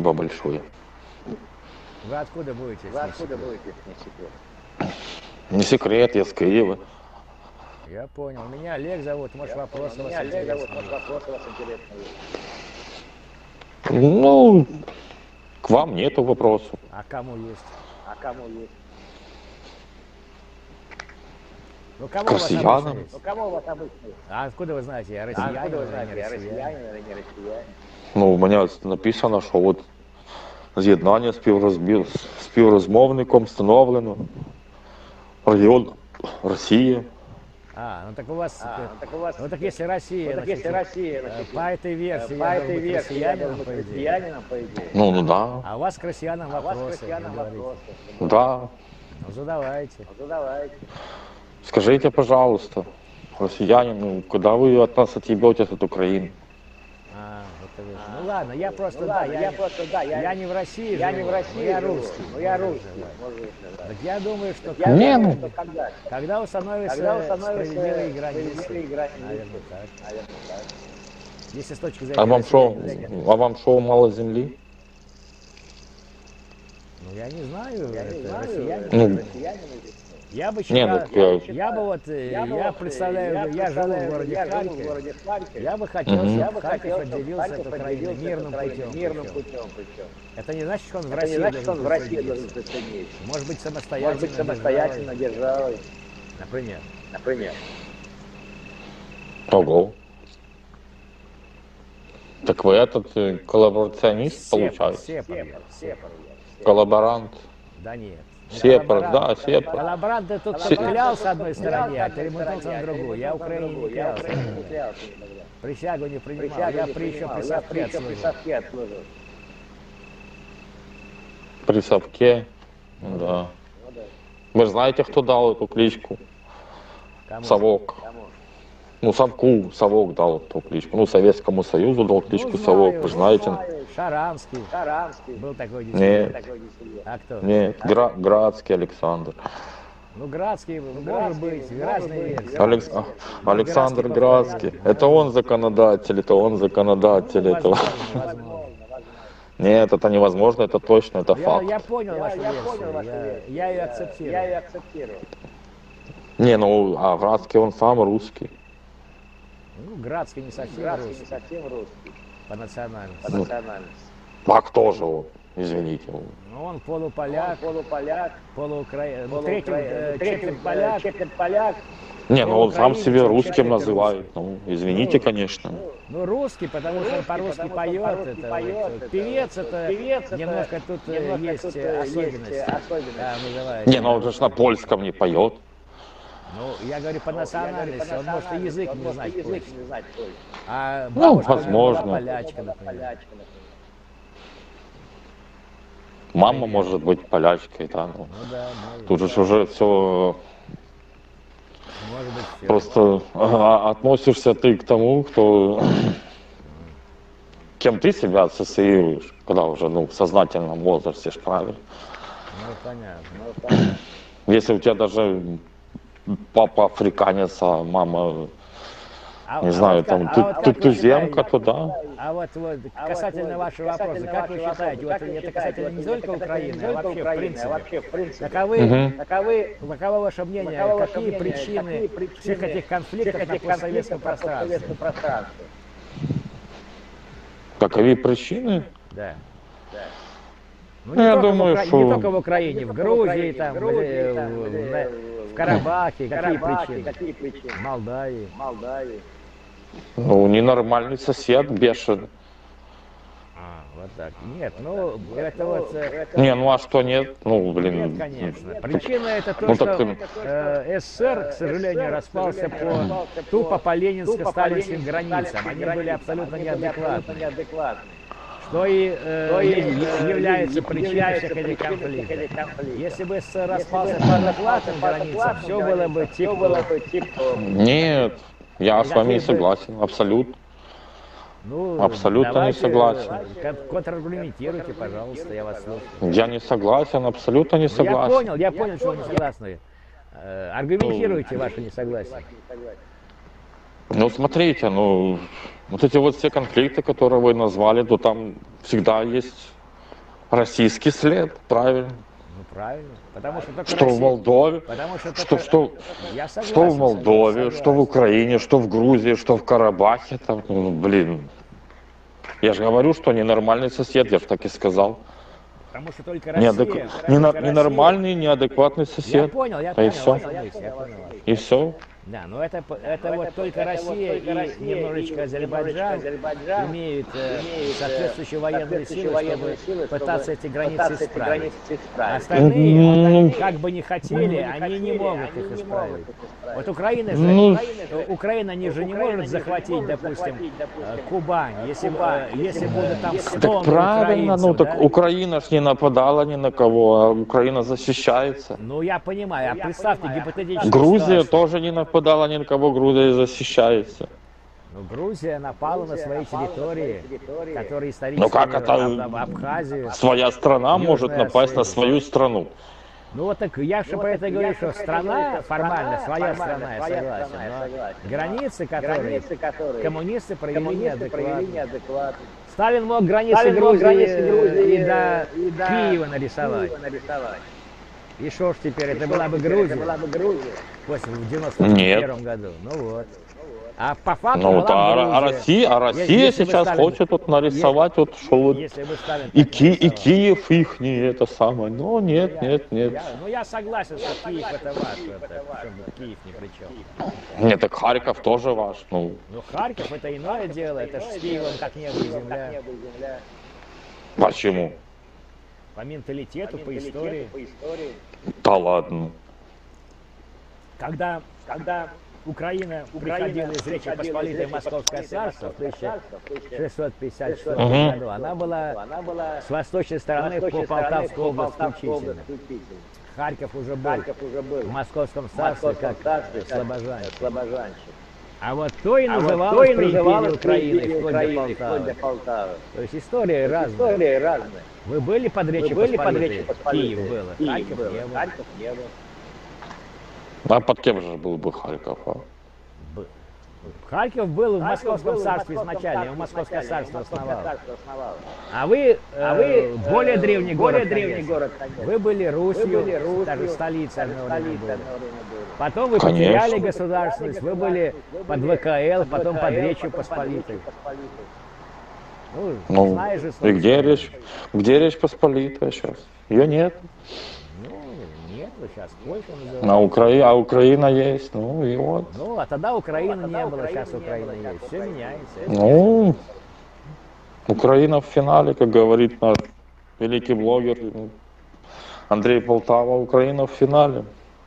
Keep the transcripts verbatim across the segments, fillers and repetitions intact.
Спасибо большое. Вы откуда будете? Вы откуда будете, не секрет? Не секрет, я с Киева. Я понял. Меня Олег зовут, может, вопросы у вас Меня Олег зовут, интересные. может, вопросы у вас интересные. Ну, к вам нету вопросов. А кому есть? А кому есть? Ну, кому К у вас россиянам. обычно есть? Ну, кому у вас обычно есть? А откуда вы знаете, я А россиянин, откуда вы или знаете, не я россиянин? россиянин или не россиянин? Ну, у мене написано, що от з'єднання співрозбі... співрозмовником встановлено. Регіон Росія. А, ну так у вас, А, э, ну, так у вас, ну так если Россия, ну, так значит, если Россия, э, значит, по этой версии, по я этой должен быть версии я россиянином, должен быть по идее. россиянином, по идее. Ну, ну да. А у вас к россиянам А у вас к вопросы, россиянам вы говорите. вопросы. Да. Ну, задавайте. Ну, задавайте. Скажите, пожалуйста, россияне, ну, когда вы от нас отъебетесь от Украины? А, это вы. Ну ладно, я просто, Ну, да, ладно, я, я не- просто, да, я, я не в России я живу, не в но России я живу, русский. но я может, русский, да. может быть, да. Так я думаю, что Я когда, Не, думаю, ну. что когда, когда установятся когда установятся справедливые границы, справедливые границы, наверное, так. наверное, так. Если с точки зрения А вам что, россиян, а вам что, мало земли? ну я не знаю, Я это не знаю, россияне. Ну, россияне, Я бы Не, считал, ну, я- я бы вот, э, я, бы я вот, представляю, я, я живу в представляю, городе я живу в Харькове, городе Харькове. я бы хотел, Мгм. чтобы Я бы Харьков хотел, чтобы отделился Харьков от Украины отделился мирным от Украины путем. мирным причем. путем причем. Это не значит, что он в Это не России значит, что он в должен России должен присоединиться. присоединиться. Может быть, самостоятельно. Может быть, самостоятельно державой, Например. например. Ого. Так вы этот э, коллаборационист, получается? Сепар, Сепар, сепар, я, Коллаборант. Да нет. Сепар, Коллаборант- да, сепар. Коллаборант ты тут Се- клялся одной стороне, а Клялся перемотался на другую. Я Украине не Я клялся. Украине не клялся никогда. Присягу не принимал. Присягу Я не при еще принимал, при я совке при еще при отслужил. совке отслужил. При совке. Да. Ну да. Вы знаете, кто дал эту кличку? Кому? Совок. Кому? Ну, Совку Совок дал эту кличку. Ну, Советскому Союзу дал кличку Ну, Совок, знаю, вы знаете? Знаю, Шаранский. Шаранский. Был такой Нет. действительно. Такой действительно. А кто? Нет, Гра- Градский Александр. Ну, Градский, может Градский, быть, может разные быть. версии. Алекс... а, Александр Градский Градский. Это он законодатель, это он законодатель этого. Возможно, возможно. Возможно, возможно. Нет, это невозможно, это точно, это Я, факт. я понял Я, вашу я версию. понял вашу я, версию. я ее Я- акцептирую. Я ее акцептирую. Не, ну, а Градский он сам русский. Ну, Градский не совсем Градский не русский совсем русский по национальности. по национальности. А кто же он? Извините. Ну, он Он полуполяк, полуполяк, полуукраин, ну, полуукраин, третий, э, третий, четверть э, поляк. четверть поляк. Не, ну он сам Украинец, себя он русским четверть называет. Ну, извините, конечно. Ну, русский, потому что он по-русски потому что он поет. по-русски Это, поет, вот, это певец, вот, это певец это немножко тут э, немножко есть тут, э, э, есть, особенности. э, особенности. Да, называется. Не, ну он же на польском не поет. Ну, я говорю по Я говорю, национальности, по он может и язык он не может знать и язык польский. не знать польский. А Ну, бабушка у него была возможно. полячка, Была например. полячка, например. Мама может быть полячкой, да. Ну. Ну да, может, Тут же уже все может быть, все. просто а, относишься ты к тому, кто кем ты себя ассоциируешь, когда уже ну, в сознательном возрасте, ж правильно. Ну, понятно. Ну, понятно. Если у тебя даже папа африканец, а мама, А- не а знаю, вот как- там а ту- вот ту- как вы туземка, считаете- то да. А вот, вот А касательно вот, вашего касательно вопроса, как вы вашего считаете, вопроса, вот как это вы касательно считаете, не вот только это касательно Украины, не а только вообще в Украины, а принципе, вообще в принципе, каковы, Мгм. каковы, каково ваше мнение, каково ваше какие мнение, причины какие причины всех этих конфликтов всех на этих постсоветском конфликтов на пространстве? постсоветском пространстве? Каковы причины? Да. Да. Ну, Ну, я только в думаю, Укра- что- не только в Украине, Не в только в Грузии, Украине, там, в Грузии, или там, в, или в- в в Карабахе, какие Карабахе, причины? какие причины? В Молдавии. Молдавии. Ну, ненормальный сосед, бешеный. А, вот так. Нет, ну, это вот... э, Не, ну а что нет? Ну, блин. Нет, конечно. Причина это то, Ну, что так, э, э, СССР, к сожалению, распался по тупо по ленинско-сталинским границам. Они были абсолютно неадекватны. неадекватны. Что и э, То и, е- э, является причиной является всех этих причиной конфликтов. всех этих конфликтов. Если бы СССР Если распался бы по адекватным распался по границам, адекватным все было бы границам, всё было тип-топ. бы тип-топ. Нет, я с вами не Какие бы- согласен, абсолютно. Ну, Абсолютно не давайте, согласен. э, кон- контраргументируйте, пожалуйста, я вас слушаю. Я не согласен, абсолютно не Я согласен. понял, я понял, что вы не согласны. Э, Аргументируйте ваше несогласие. Ну, смотрите, ну, вот эти вот все конфликты, которые вы назвали, то там всегда есть Российский след, правильно. Ну правильно. Потому что только Что в Россия- Молдове, Потому что, что, только- что, Я согласен, что в Молдове, согласен. что в Украине, что в Грузии, что в Карабахе. Там, ну, блин. Я же говорю, что ненормальный сосед, я же так и сказал. Потому что только Россия. Неадек... только нена- Россия- ненормальный, неадекватный Я сосед. понял, я и понял все. вашу мысль, я понял вашу. И все. Да, но это, п- это вот только Россия и немножечко Азербайджан имеют э, соответствующие военные силы, чтобы пытаться эти границы исправить. Остальные, Ну, как бы не хотели, они не могут их исправить. Вот Украина же, Ну, э, Украина они же не может захватить, допустим, э, Кубань, если, бы, э, если будут там сто Так правильно, ну так да? Украина ж не нападала ни на кого, а Украина защищается. Ну я понимаю, а представьте гипотетическую Грузия ситуацию. тоже не нападала ни на кого, Грузия защищается. Ну, Грузия напала на свои территории, которые исторически Ну как Аб- это Аб- Абхазию. своя страна Южная может напасть на Осетия. свою страну? Ну вот так я же про это говорю, что страна, формально своя страна, я согласен, но границы, которые коммунисты провели неадекватно. Сталин мог границы Грузии и до Киева нарисовать. И что ж теперь, это была бы Грузия в девяносто первом году. Ну вот. А по факту Ну вот, была а, бы а Грузия. Россия, а Россия Если бы сейчас Сталин- хочет вот нарисовать вот что вот Если бы Сталин и, так Ки- и нарисовал. Киев ихний это самое. Но нет, нет, нет. Я, ну я согласен, что Киев это ваш, это, чтобы Киев ни при чем. Нет, так Харьков тоже ваш. Ну, Но Харьков это иное дело, это ж с Киевом как небо и земля. почему? По менталитету, по истории. Да ладно. Когда, когда Украина приходила из Речи Посполитой в Московское царство в тысяча шестьсот пятьдесят четвёртом Мгм. году, она была с восточной стороны по Полтавской области включительно. Харьков уже был в Московском царстве как слобожанщик. А вот то и называлось при империи Украины, вплоть до Полтавы. То есть история разная. Вы были под Речью Посполитой? Киев было, Харьков не был. А под кем же был бы Харьков? А? Б- Харьков был в Московском царстве изначально, его Московское царство основало. А вы, э, более древний город, конечно. Вы были Русью, даже столицей одно время была. Потом вы Конечно. потеряли государственность, вы были под ВКЛ, потом под Речью Посполитой. Ну, Ну, знаешь же и свою где историю. речь? Где речь Посполитая сейчас? Ее нет. Ну, нет, сейчас Польша называется. На Украине, а Украина есть. Ну и вот. Ну, а тогда Украины не было, сейчас Украина есть. Все меняется. Ну, Украина в финале, как говорит наш великий блогер Андрей Полтава. Украина в финале.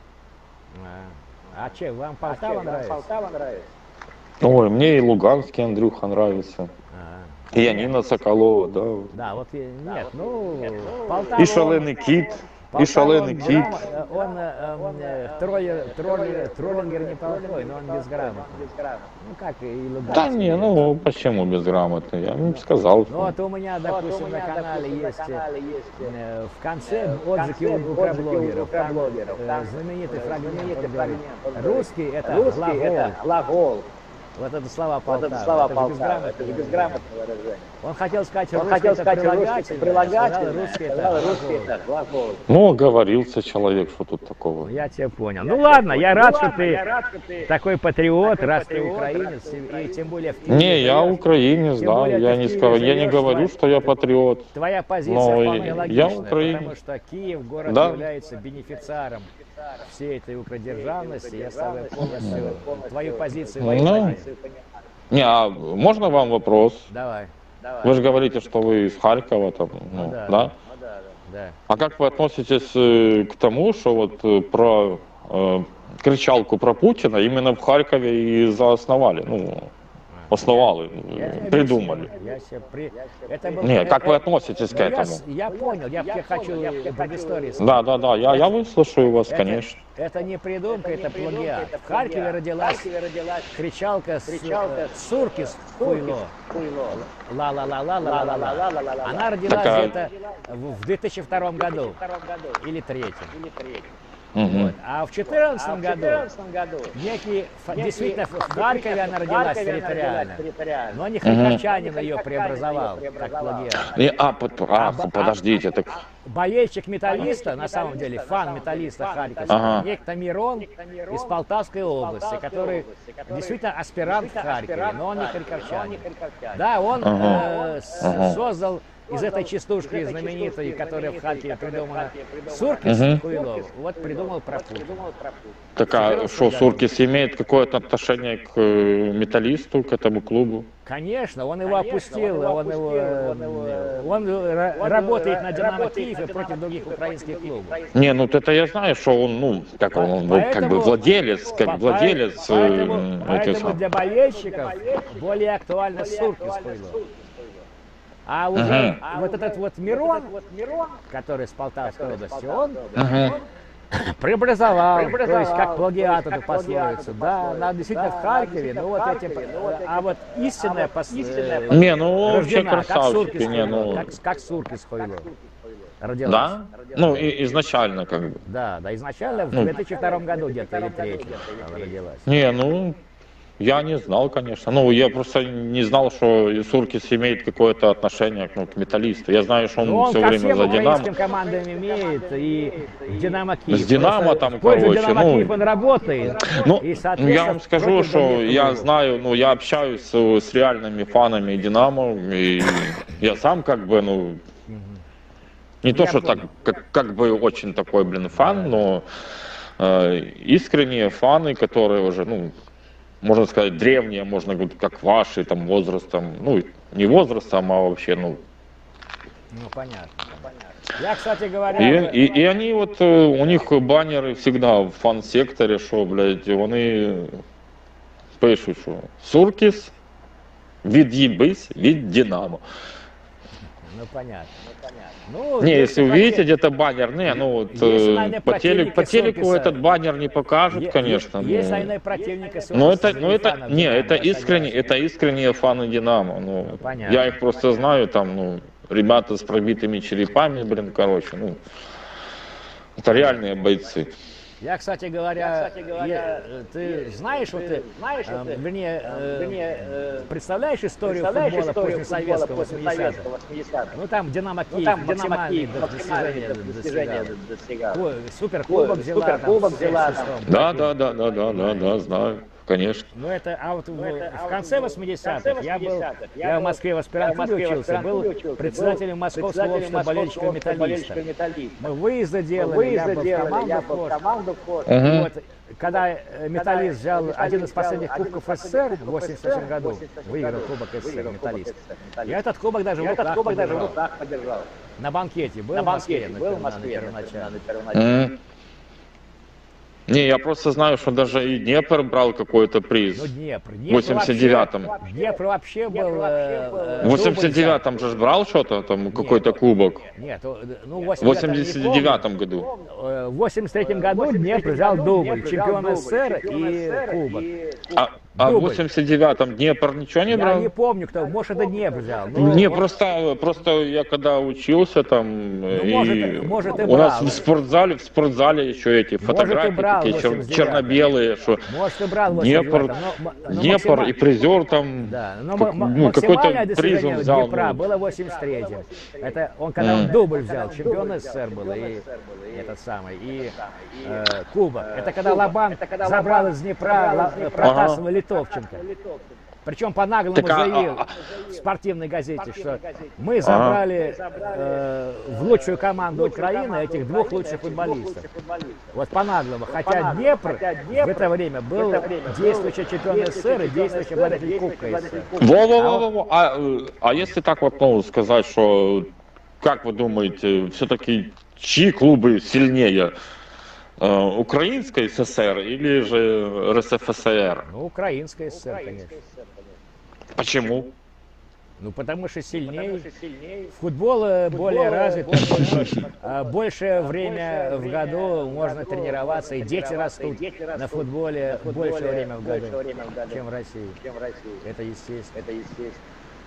А, а че, вам Полтава нравится? Ой, мне и Луганский Андрюха нравится. А, И Янина Соколова, да. да, вот и- нет, ну, Полтава... И Шаленый Кит. И Полтава, Шаленый он Кит. грам- Он, э, э, троллер, троллер, троллингер неплохой, но он безграмотный. Ну, как и Луганский. Да не, ну почему безграмотный? Я им сказал. Ну, что- вот у меня, допустим, на канале есть э, в конце отзывки у укроблогеров. Там э, знаменитый фрагмент, он говорит, русский это глагол. Вот это слова Полтавы, это же безграмотное выражение. Он хотел сказать, Он русский хотел это сказать, русский это прилагательное, прилагательное, сказал, русский сказал, это русский глагол. это глагол. Ну, оговорился человек, что тут такого. Я тебя понял. Ну ладно, я рад, что ты такой патриот, раз ты украинец, и тем более в Киеве. Не, я живешь. украинец, Тем да. более Я ты не, в ска- Киеве я не живешь, говорю, твоя- что я патриот. Твоя позиция Но вполне я логичная, украинец. потому что Киев, город, Да. является бенефициаром всей этой укродержавности. Я с тобой полностью твою позицию Ну. понимаю. Не, а можно вам вопрос? Давай. Вы же говорите, что вы из Харькова, там, ну, да. да? Да. А как вы относитесь э, к тому, что вот э, про э, кричалку про Путина именно в Харькове и заосновали, ну, основали, Я э, тебе придумали? объясню. Я себе при... Это был... Не, как э- вы э- относитесь к ну, я этому? с- Я понял, я тебе хочу предысторию сказать. Да, да, да, я, я выслушаю вас, Это- конечно. Это не придумка, это плагиат. В Харькове родилась кричалка с э, Суркис хуйло. Ла-ла-ла-ла-ла-ла-ла-ла. Она родилась Так, а- где-то в в две тысячи втором году. Или третьем. Мгм. Вот. А в четырнадцатом году некий, фа- действительно, в Харькове она родилась территориально, но не харьковчанин ее преобразовал, как плагиат. И, а, под- а, бо- подождите, так... Болельщик металлиста, на самом деле, фан металлиста Харьковского, Ага. некто Мирон из Полтавской области, который действительно аспирант в Харькове, но он не харьковчанин. Да, он Ага. э, с- Ага. создал из этой частушки знаменитой, которая в Харькове придумана, Суркис Мгм. Хуилов, вот придумал про Путина. Так, а что, Суркис имеет какое-то отношение к э, металлисту, к этому клубу? Конечно, он его опустил, он его, э, он ра- работает на Динамо Киев и против других украинских клубов. Не, ну это я знаю, что он, ну, как он, он был как бы Поэтому- владелец, как По- владелец э, поэтому, этих поэтому сам- для болельщиков более актуально Суркис Хуилов. А уже Ага. вот этот вот Мирон, который с Полтавской области, он Ага. преобразовал, то есть как плагиат эту пословицу. Да, она действительно в Харькове, но вот эти, а вот истинная пос... э, Не, ну вообще рождена, как красавчики, Суркис не, Хуилов, ну, как, как Суркис Хуилов родилась. да? Ну, и, изначально как бы. Да, да, изначально в Ну. две тысячи втором году где-то или третьем она родилась. Не, ну, я не знал, конечно. Ну, я просто не знал, что Суркис имеет какое-то отношение ну, к металлисту. Я знаю, что он, Ну, он все ко время всем за Динамо. украинским командам имеет, и Динамо Киев. С Динамо Просто там, в пользу короче, Динамо ну, Киев он работает. Ну, и, ну, соответственно, я вам скажу, против что других я клубов. знаю, ну, я общаюсь с, с реальными фанами Динамо, и я сам как бы, ну, не то, Я что так, понял. как, как бы очень такой, блин, фан, но э, искренние фаны, которые уже, ну, можно сказать, древние, можно говорить, как ваши, там, возрастом, ну, не возрастом, а вообще, ну, Ну, понятно. Я, кстати и, говоря, и, и они вот, э, у них баннеры всегда в фан-секторе, що, блядь, вони пишуть, що Суркіс, від'їбись від Динамо. ну, понятно. Ну, Не, если если увидите где-то баннер, не, ну вот Если, э, наверное, по, теле- по противники телеку Суркиса- этот баннер не покажут, е- конечно. е- Есть но- айные противника Но Суркиса это, среди ну это, фанов не, Динамо, это я искренне, согласен. это искренние фаны Динамо. Ну, понятно. я их просто знаю, там, ну, ребята с пробитыми черепами, блин, короче, ну, это реальные бойцы. Я, кстати говоря, е- э, ты знаешь, вот ты, э, вернее, э, представляешь историю футбола после советского восьмидесятых? Ну там Динамо Киев максимальные достижения достигал. Ко- Суперкубок взяла, там, Суперкубок в взяла, там. шестом. Да, да, да, да, да, да, да, знаю, конечно. Ну это, а вот в, в конце восьмидесятых я был, я в Москве в аспирантуре учился, был председателем Московского общества болельщиков металлистов. Мы выезды делали, я был в команду вхож. Мгм. Вот, когда э, металлист взял один из последних кубков СССР в восемьдесят восьмом году, выиграл кубок СССР металлист. Я этот кубок даже в руках подержал. подержал. На банкете был На в Москве, банкете на, был в пер- на Москве первоначальном. М. Не, я просто знаю, что даже и Днепр брал какой-то приз. Ну, Днепр. В Днепр восемьдесят девятом. вообще- Днепр вообще был... э, э, В восемьдесят девятом же ж брал что-то, там, какой-то кубок. Нет, э, ну, В в восемьдесят девятом году. Э, В восемьдесят третьем году Днепр взял дубль, чемпион СССР и кубок. А, а в Дубль. восемьдесят девятом Днепр ничего не Я брал? не помню, кто, может, это Днепр взял. но Не, он- просто, просто я когда учился там, и может, может, и у нас брал. в спортзале, в спортзале еще эти фотографии брал такие чер- восемьдесят девятом. черно-белые, что Может, и брал в Днепр, восемьдесят девятом, но- но Днепр максима- и призер там, Да, но как- ма- ма- ну, какой-то максимальное приз достижение он взял. Днепра ну. было в восемьдесят третьем. Это он, когда он Мгм. дубль взял, чемпион СССР был, и этот самый, и э, кубок. Это когда Лобан забрал из Днепра Ла- э, Протасова Литовченко. Причем по-наглому Так, а- заявил а- в спортивной газете, что мы забрали э, в лучшую команду Украины этих двух лучших футболистов. Вот по-наглому. Хотя Днепр в это время был действующий чемпион СССР и действующий обладатель Кубка СССР. Во-во-во-во. А, э, а если так вот, ну, сказать, что, как вы думаете, все-таки чьи клубы сильнее? Э, Украинской ССР или же РСФСР? Ну, украинская ССР, конечно. Почему? Ну, потому что сильнее. Футбол э, более развит, потому что э, большее время в году можно тренироваться, и дети растут на футболе большее время в году, чем в России. Это естественно.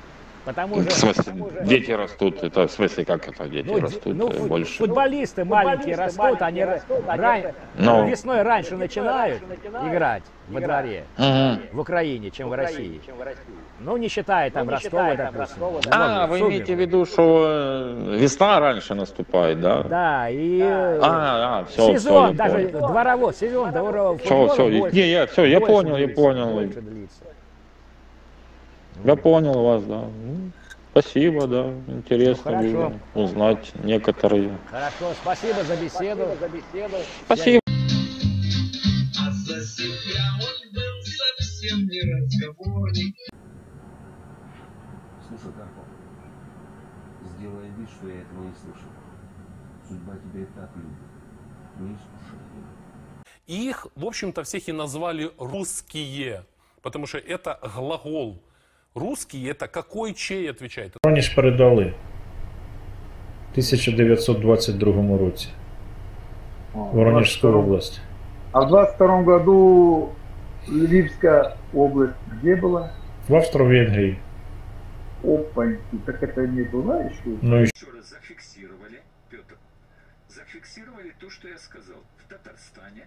Потому В что смысле, дети растут, это в смысле, как это дети ну, растут ну, э, фут- больше? футболисты маленькие растут, они ра- ран- Ну. весной раньше начинают играть во дворе Мгм. в Украине, чем в России. Ну, не считая там Ростова, допустим. А, вы Сумерки. имеете в виду, что э, весна раньше наступает, да? Да, и э, А, а, все, сезон, все, даже я понял. дворовой, сезон дворового Все, футбола все, больше, не, я, все, я больше понял, я длится, понял. больше длится. Я понял вас, да. Ну, спасибо, да. Интересно Ну, хорошо. было узнать некоторые. Хорошо, спасибо за беседу. Спасибо. А за себя он был совсем не разговорник. Слушай, Карпов, сделай вид, что я этого не слышал. Судьба тебя и так любит. Не искушай ее. Их, в общем-то, всех и назвали русские, потому что это глагол. Русский это какой, чей отвечает. Воронеж передали в тисяча дев'ятсот двадцять другому році. Воронежскую область. А в двадцать втором году Львивская область где была? В Австро-Венгрии. Опаньки, так это не была еще? Ну и Еще раз зафиксировали, Петр, зафиксировали то, что я сказал. В Татарстане,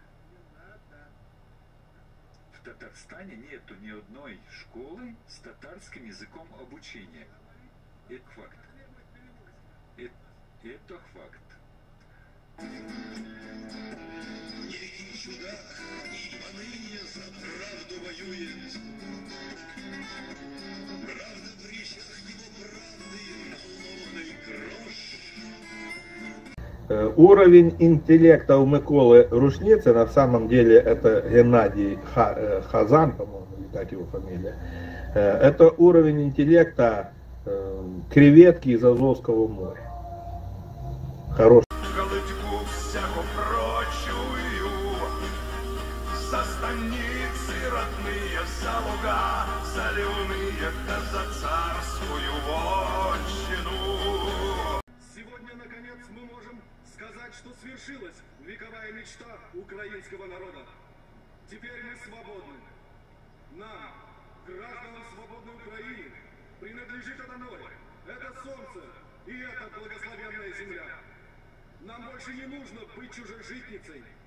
в Татарстане нету ни одной школы с татарским языком обучения. Это факт. Это, это факт. Э, Уровень интеллекта у Миколы Рушницы, на самом деле это Геннадий Ха- э, Хазан, по-моему, или так его фамилия, э, это уровень интеллекта э, креветки из Азовского моря. Хороший. Голытьку всяко прочую, со станицы родные, за луга, заливные, да за царскую вотчину. Сегодня, наконец, мы можем сказать, что свершилась вековая мечта украинского народа. Теперь мы свободны. Нам, гражданам свободной Украины, принадлежит это море, это солнце и эта благословенная земля. Нам больше не нужно быть чужезжитницей.